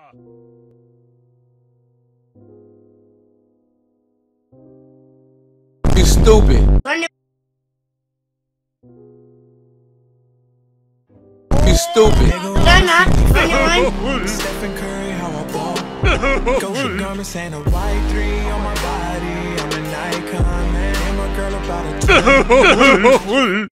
You stupid. You stupid. Stephen Curry, how I ball. Gosha garments and a white 3 on my body. I'm an icon, man. And my girl about a